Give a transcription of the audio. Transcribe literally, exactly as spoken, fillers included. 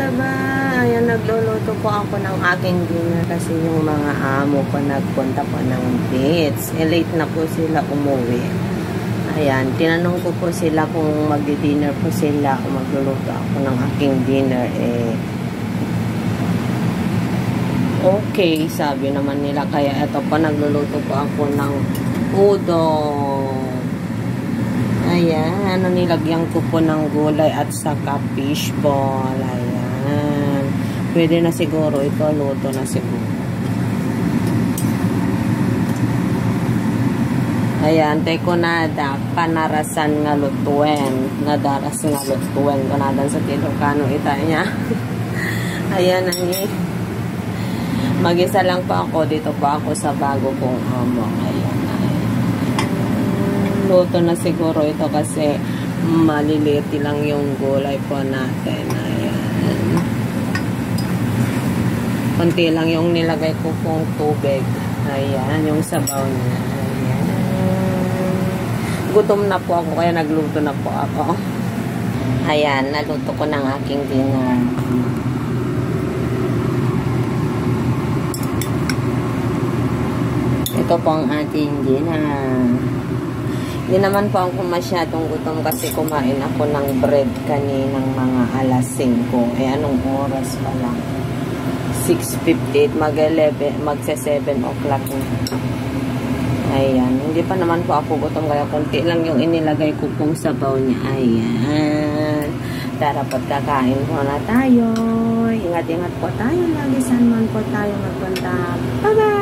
ba? Ayan, nagluluto po ako ng aking dinner kasi yung mga amo ko nagpunta po ng beach. Eh, late na po sila umuwi. Ayan, tinanong ko po sila kung magdi-dinner po sila o magluluto ako ng aking dinner. Eh, okay, sabi naman nila. Kaya eto po, nagluluto po ako ng udon. Ayan, ano, nilagyan ko po ng gulay at saka fishball. Ayan. Pwede na siguro ito, luto na siguro. Ayan, tay ko nada, panarasan nga lutuin. Nadaras nga lutuin. Kanadan sa Ilocano ita niya. Ayan, ani. Mag-isa lang pa ako. Dito pa ako sa bago kong amo. Ayan, ayan. Luto na siguro ito kasi maliliit lang yung gulay po natin. Ayan. Konti lang yung nilagay ko pong tubig. Ayan, yung sabaw niya. Ayan. Gutom na po ako kaya nagluto na po ako. Ayan, naluto ko ng aking dinner. Ito po ang ating dinner. Hindi naman po ako masyadong gutom kasi kumain ako ng bread kaninang mga alas singko. Eh, anong oras pa lang? six fifty-eight, mag-eleven, magse-seven o'clock na. Ayan. Hindi pa naman po ako gutom kaya konti lang yung inilagay ko pong sabaw niya. Ayan. Tara, pagkakain po na tayo. Ingat-ingat po tayo. Lagi saan man po tayo magpunta. Bye-bye!